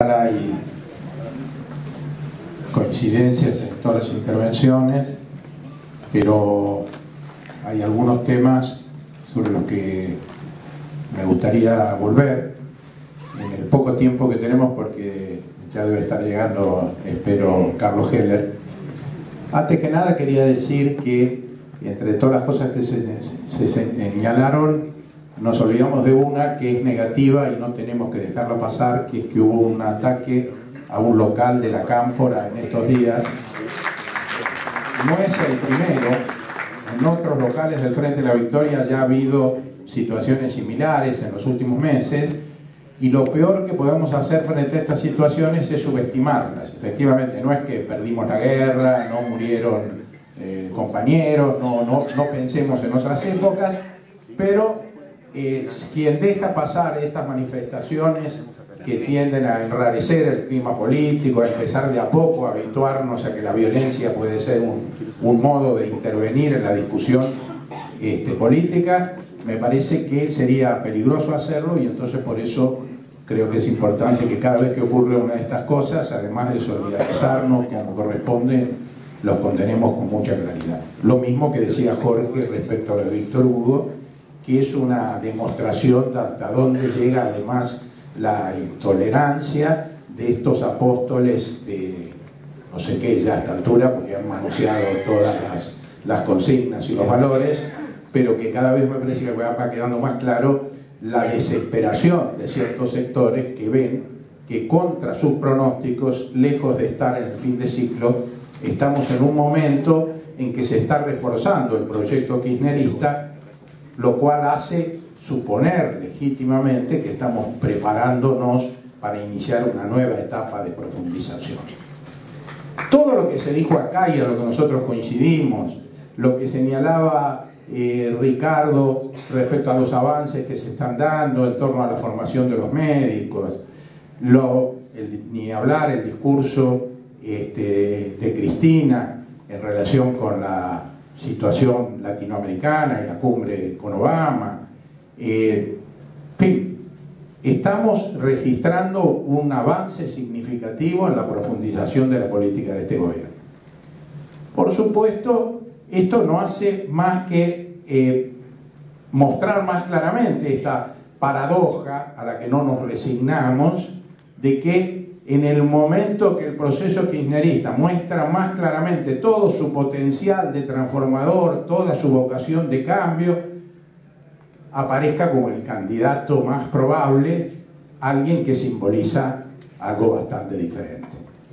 Hay coincidencias en todas las intervenciones, pero hay algunos temas sobre los que me gustaría volver en el poco tiempo que tenemos, porque ya debe estar llegando, espero, Carlos Heller. Antes que nada quería decir que entre todas las cosas que se señalaron, nos olvidamos de una que es negativa y no tenemos que dejarla pasar, que es que hubo un ataque a un local de la Cámpora en estos días. No es el primero. En otros locales del Frente de la Victoria ya ha habido situaciones similares en los últimos meses, y lo peor que podemos hacer frente a estas situaciones es subestimarlas. Efectivamente, no es que perdimos la guerra, no murieron compañeros, no pensemos en otras épocas, pero quien deja pasar estas manifestaciones que tienden a enrarecer el clima político, a empezar de a poco a habituarnos a que la violencia puede ser un modo de intervenir en la discusión política, me parece que sería peligroso hacerlo, y entonces por eso creo que es importante que cada vez que ocurre una de estas cosas, además de solidarizarnos como corresponde, los condenemos con mucha claridad. Lo mismo que decía Jorge respecto a lo de Víctor Hugo, que es una demostración de hasta dónde llega además la intolerancia de estos apóstoles de no sé qué ya a esta altura, porque han manoseado todas las consignas y los valores, pero que cada vez me parece que va quedando más claro la desesperación de ciertos sectores que ven que contra sus pronósticos, lejos de estar en el fin de ciclo, estamos en un momento en que se está reforzando el proyecto kirchnerista, lo cual hace suponer legítimamente que estamos preparándonos para iniciar una nueva etapa de profundización. Todo lo que se dijo acá y a lo que nosotros coincidimos, lo que señalaba Ricardo respecto a los avances que se están dando en torno a la formación de los médicos, ni hablar el discurso de Cristina en relación con la situación latinoamericana y la cumbre con Obama. En fin, estamos registrando un avance significativo en la profundización de la política de este gobierno. Por supuesto, esto no hace más que mostrar más claramente esta paradoja a la que no nos resignamos, de que en el momento que el proceso kirchnerista muestra más claramente todo su potencial de transformador, toda su vocación de cambio, aparezca como el candidato más probable alguien que simboliza algo bastante diferente.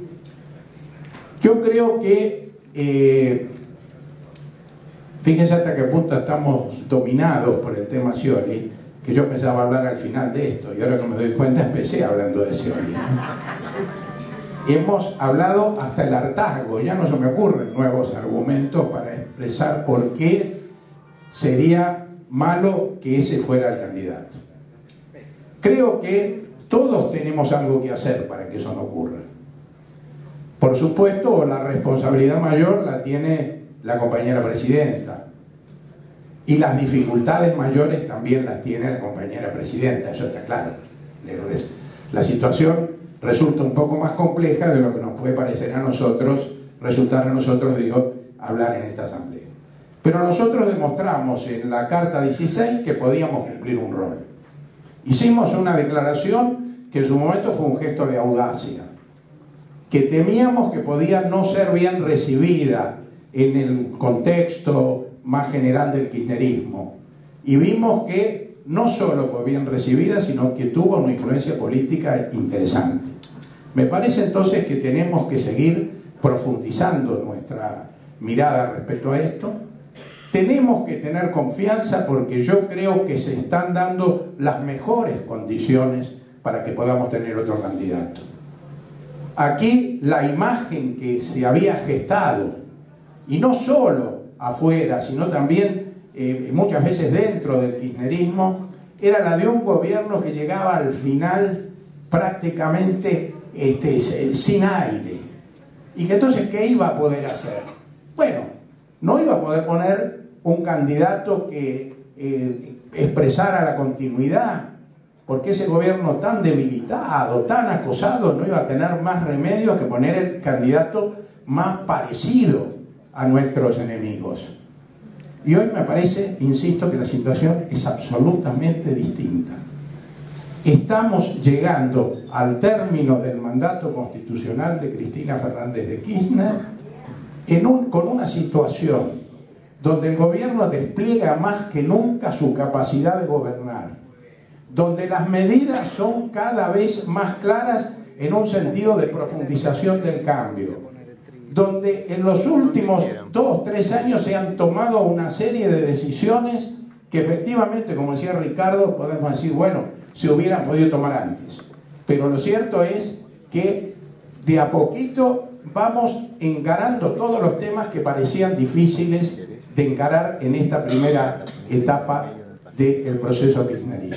Yo creo que fíjense hasta qué punto estamos dominados por el tema Scioli, que yo pensaba hablar al final de esto, y ahora que me doy cuenta empecé hablando de Scioli, ¿no? Hemos hablado hasta el hartazgo, ya no se me ocurren nuevos argumentos para expresar por qué sería malo que ese fuera el candidato. Creo que todos tenemos algo que hacer para que eso no ocurra. Por supuesto, la responsabilidad mayor la tiene la compañera presidenta, y las dificultades mayores también las tiene la compañera presidenta, eso está claro. La situación resulta un poco más compleja de lo que nos puede parecer a nosotros, hablar en esta asamblea. Pero nosotros demostramos en la Carta 16 que podíamos cumplir un rol. Hicimos una declaración que en su momento fue un gesto de audacia, que temíamos que podía no ser bien recibida en el contexto más general del kirchnerismo, y vimos que no solo fue bien recibida, sino que tuvo una influencia política interesante. Me parece entonces que tenemos que seguir profundizando nuestra mirada respecto a esto. Tenemos que tener confianza, porque yo creo que se están dando las mejores condiciones para que podamos tener otro candidato. Aquí la imagen que se había gestado, y no solo afuera, sino también muchas veces dentro del kirchnerismo, era la de un gobierno que llegaba al final prácticamente sin aire. Y que entonces, ¿qué iba a poder hacer? Bueno, no iba a poder poner un candidato que expresara la continuidad, porque ese gobierno tan debilitado, tan acosado, no iba a tener más remedio que poner el candidato más parecido a nuestros enemigos. Y hoy me parece, insisto, que la situación es absolutamente distinta. Estamos llegando al término del mandato constitucional de Cristina Fernández de Kirchner con una situación donde el gobierno despliega más que nunca su capacidad de gobernar, donde las medidas son cada vez más claras en un sentido de profundización del cambio, donde en los últimos 2 o 3 años se han tomado una serie de decisiones que efectivamente, como decía Ricardo, podemos decir, bueno, se hubieran podido tomar antes. Pero lo cierto es que de a poquito vamos encarando todos los temas que parecían difíciles de encarar en esta primera etapa del proceso kirchnerista.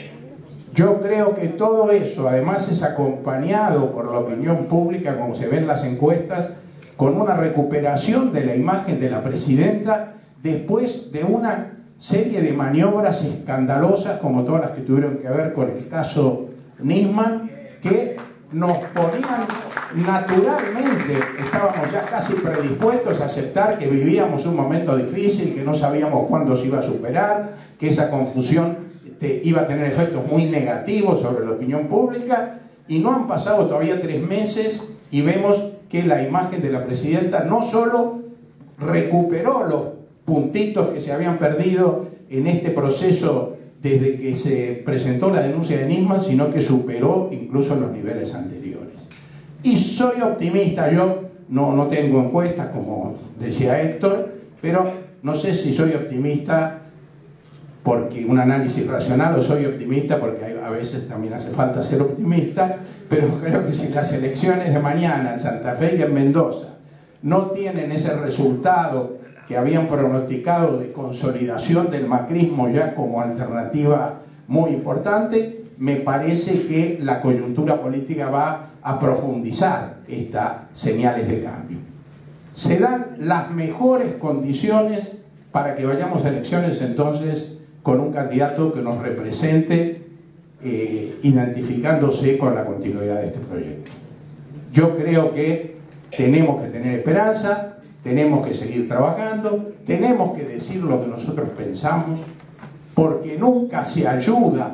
Yo creo que todo eso, además, es acompañado por la opinión pública, como se ven en las encuestas, con una recuperación de la imagen de la presidenta después de una serie de maniobras escandalosas, como todas las que tuvieron que ver con el caso Nisman, que nos ponían naturalmente, estábamos ya casi predispuestos a aceptar que vivíamos un momento difícil, que no sabíamos cuándo se iba a superar, que esa confusión iba a tener efectos muy negativos sobre la opinión pública, y no han pasado todavía 3 meses y vemos que la imagen de la presidenta no solo recuperó los puntitos que se habían perdido en este proceso desde que se presentó la denuncia de Nisman, sino que superó incluso los niveles anteriores. Y soy optimista, yo no tengo encuestas, como decía Héctor, pero no sé si soy optimista porque un análisis racional, o soy optimista porque a veces también hace falta ser optimista, pero creo que si las elecciones de mañana en Santa Fe y en Mendoza no tienen ese resultado que habían pronosticado de consolidación del macrismo ya como alternativa muy importante, me parece que la coyuntura política va a profundizar estas señales de cambio. Se dan las mejores condiciones para que vayamos a elecciones entonces con un candidato que nos represente, identificándose con la continuidad de este proyecto. Yo creo que tenemos que tener esperanza, tenemos que seguir trabajando, tenemos que decir lo que nosotros pensamos, porque nunca se ayuda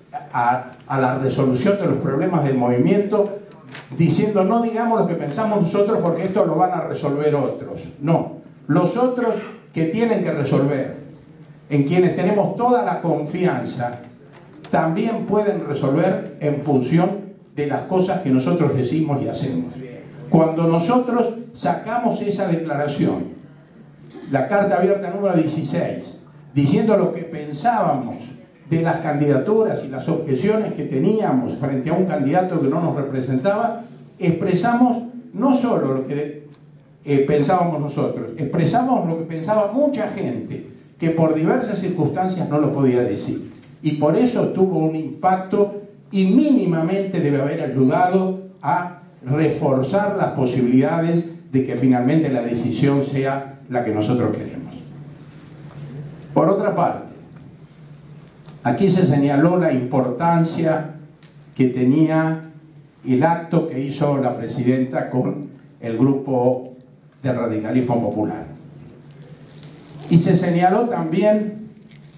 a la resolución de los problemas del movimiento diciendo no digamos lo que pensamos nosotros porque esto lo van a resolver otros. No, los otros que tienen que resolver, en quienes tenemos toda la confianza, también pueden resolver en función de las cosas que nosotros decimos y hacemos. Cuando nosotros sacamos esa declaración, la carta abierta número 16, diciendo lo que pensábamos de las candidaturas y las objeciones que teníamos frente a un candidato que no nos representaba, expresamos no solo lo que pensábamos nosotros, expresamos lo que pensaba mucha gente que por diversas circunstancias no lo podía decir. Y por eso tuvo un impacto y mínimamente debe haber ayudado a reforzar las posibilidades de que finalmente la decisión sea la que nosotros queremos. Por otra parte, aquí se señaló la importancia que tenía el acto que hizo la presidenta con el grupo del radicalismo popular. Y se señaló también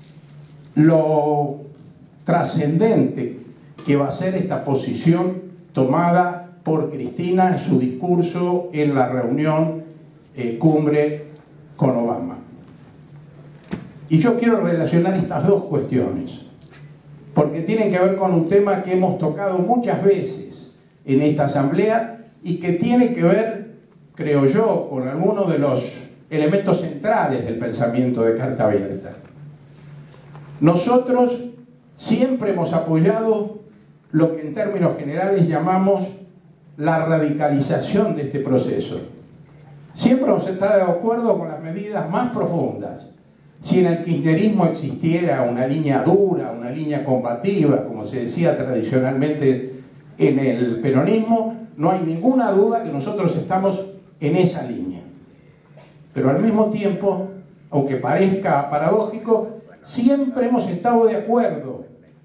lo trascendente que va a ser esta posición tomada por Cristina en su discurso en la reunión cumbre con Obama. Y yo quiero relacionar estas dos cuestiones, porque tienen que ver con un tema que hemos tocado muchas veces en esta asamblea y que tiene que ver, creo yo, con algunos de los elementos centrales del pensamiento de Carta Abierta. Nosotros siempre hemos apoyado lo que en términos generales llamamos la radicalización de este proceso. Siempre hemos estado de acuerdo con las medidas más profundas. Si en el kirchnerismo existiera una línea dura, una línea combativa, como se decía tradicionalmente en el peronismo, no hay ninguna duda que nosotros estamos en esa línea. Pero al mismo tiempo, aunque parezca paradójico, siempre hemos estado de acuerdo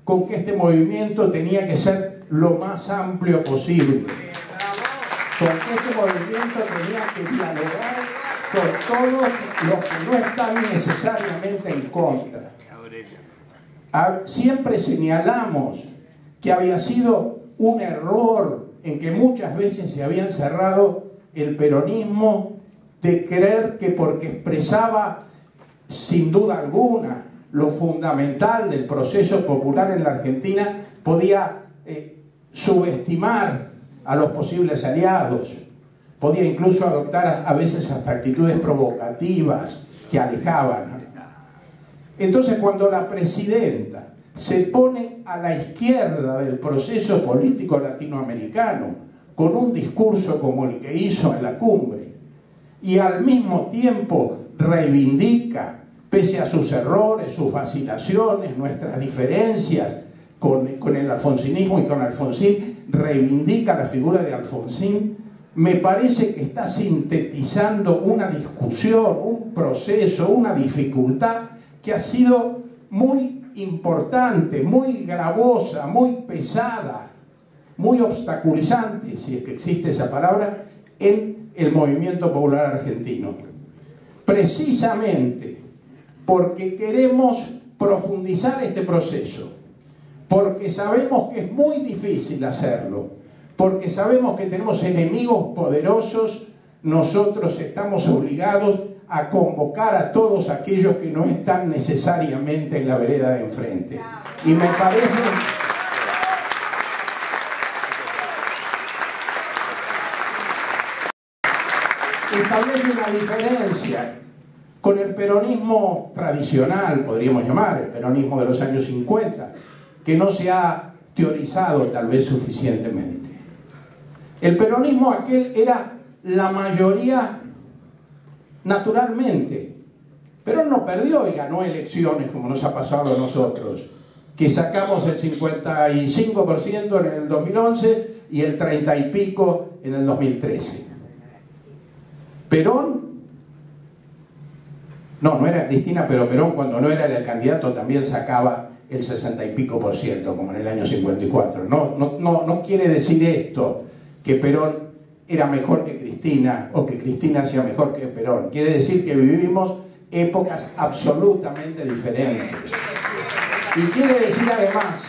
con que este movimiento tenía que ser lo más amplio posible, con que este movimiento tenía que dialogar con todos los que no están necesariamente en contra. Siempre señalamos que había sido un error en que muchas veces se había encerrado el peronismo de creer que porque expresaba sin duda alguna lo fundamental del proceso popular en la Argentina podía subestimar a los posibles aliados, podía incluso adoptar a veces hasta actitudes provocativas que alejaban. Entonces, cuando la presidenta se pone a la izquierda del proceso político latinoamericano con un discurso como el que hizo en la cumbre y al mismo tiempo reivindica, pese a sus errores, sus vacilaciones, nuestras diferencias con el alfonsinismo y con Alfonsín, reivindica la figura de Alfonsín, me parece que está sintetizando una discusión, un proceso, una dificultad que ha sido muy importante, muy gravosa, muy pesada, muy obstaculizante, si es que existe esa palabra, en el movimiento popular argentino. Precisamente porque queremos profundizar este proceso, porque sabemos que es muy difícil hacerlo, porque sabemos que tenemos enemigos poderosos, nosotros estamos obligados a convocar a todos aquellos que no están necesariamente en la vereda de enfrente. Y me parece... establece una diferencia con el peronismo tradicional, podríamos llamar, el peronismo de los años 50, que no se ha teorizado tal vez suficientemente. El peronismo aquel era la mayoría naturalmente. Perón no perdió y ganó elecciones como nos ha pasado a nosotros, que sacamos el 55% en el 2011 y el 30 y pico en el 2013. Perón, no era Cristina, pero Perón cuando no era el candidato también sacaba el 60 y pico por ciento, como en el año 54. No quiere decir esto que Perón era mejor que Cristina o que Cristina sea mejor que Perón. Quiere decir que vivimos épocas absolutamente diferentes. Y quiere decir además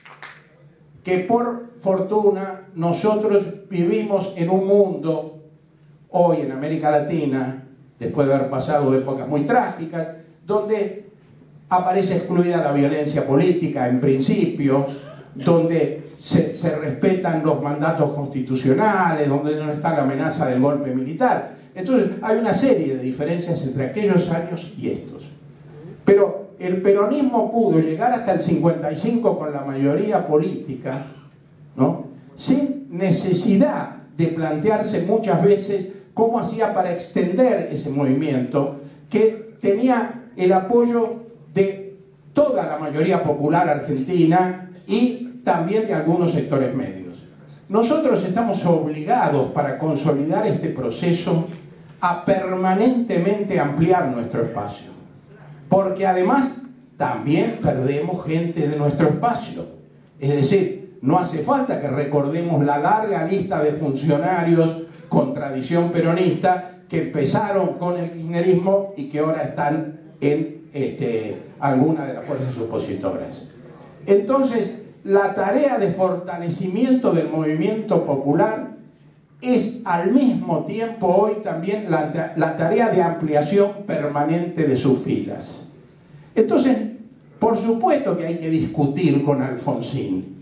que por fortuna nosotros vivimos en un mundo hoy en América Latina, después de haber pasado épocas muy trágicas, donde aparece excluida la violencia política en principio, donde se respetan los mandatos constitucionales, donde no está la amenaza del golpe militar. Entonces hay una serie de diferencias entre aquellos años y estos. Pero el peronismo pudo llegar hasta el 55 con la mayoría política, ¿no?, sin necesidad de plantearse muchas veces cómo hacía para extender ese movimiento que tenía el apoyo de toda la mayoría popular argentina y también de algunos sectores medios. Nosotros estamos obligados, para consolidar este proceso, a permanentemente ampliar nuestro espacio, porque además también perdemos gente de nuestro espacio. Es decir, no hace falta que recordemos la larga lista de funcionarios con tradición peronista que empezaron con el kirchnerismo y que ahora están en alguna de las fuerzas opositoras. Entonces, la tarea de fortalecimiento del movimiento popular es al mismo tiempo hoy también la tarea de ampliación permanente de sus filas. Entonces, por supuesto que hay que discutir con Alfonsín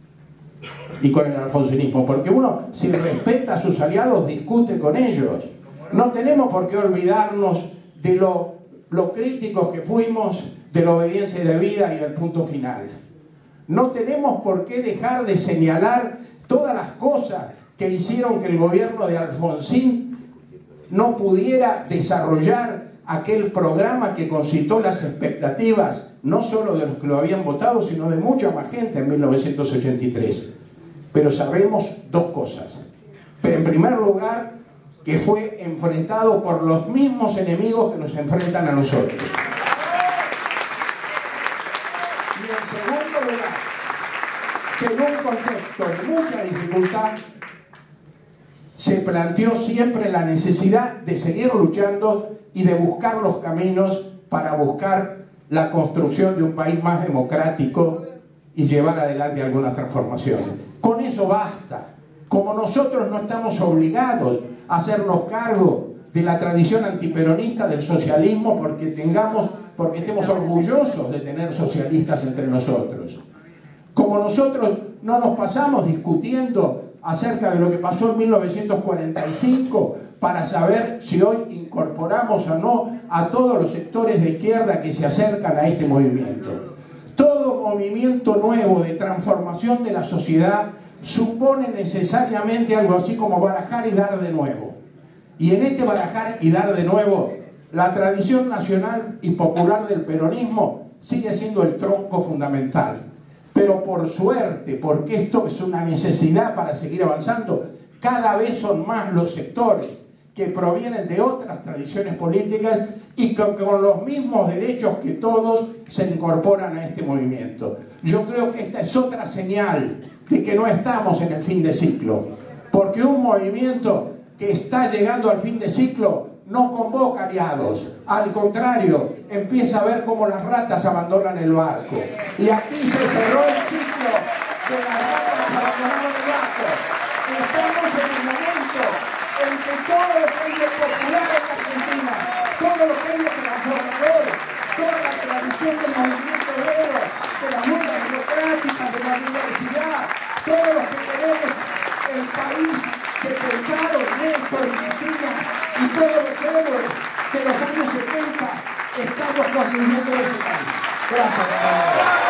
y con el alfonsinismo, porque uno, si respeta a sus aliados, discute con ellos. No tenemos por qué olvidarnos de lo críticos que fuimos de la obediencia debida y del punto final. No tenemos por qué dejar de señalar todas las cosas que hicieron que el gobierno de Alfonsín no pudiera desarrollar aquel programa que concitó las expectativas no solo de los que lo habían votado, sino de mucha más gente en 1983. Pero sabemos dos cosas. En primer lugar, que fue enfrentado por los mismos enemigos que nos enfrentan a nosotros. Y en segundo lugar, que en un contexto de mucha dificultad se planteó siempre la necesidad de seguir luchando y de buscar los caminos para buscar la construcción de un país más democrático y llevar adelante algunas transformaciones. Con eso basta. Como nosotros no estamos obligados a hacernos cargo de la tradición antiperonista del socialismo porque estemos orgullosos de tener socialistas entre nosotros. Como nosotros no nos pasamos discutiendo acerca de lo que pasó en 1945 para saber si hoy incorporamos o no a todos los sectores de izquierda que se acercan a este movimiento. Todo movimiento nuevo de transformación de la sociedad supone necesariamente algo así como barajar y dar de nuevo. Y en este barajar y dar de nuevo, la tradición nacional y popular del peronismo sigue siendo el tronco fundamental. Pero por suerte, porque esto es una necesidad para seguir avanzando, cada vez son más los sectores que provienen de otras tradiciones políticas y que con los mismos derechos que todos se incorporan a este movimiento. Yo creo que esta es otra señal de que no estamos en el fin de ciclo, porque un movimiento que está llegando al fin de ciclo no convoca aliados, al contrario, empieza a ver cómo las ratas abandonan el barco. Y aquí se cerró el ciclo de las ratas abandonando el barco. Estamos en el momento en que todo lo que hay de popular en Argentina, todo lo que hay de transformador, toda la tradición del movimiento obrero, de la lucha democrática, de la diversidad, todo lo que tenemos el país que pensaron Néstor, Cristina y todos los héroes de los años 70, estamos construyendo este país. Gracias.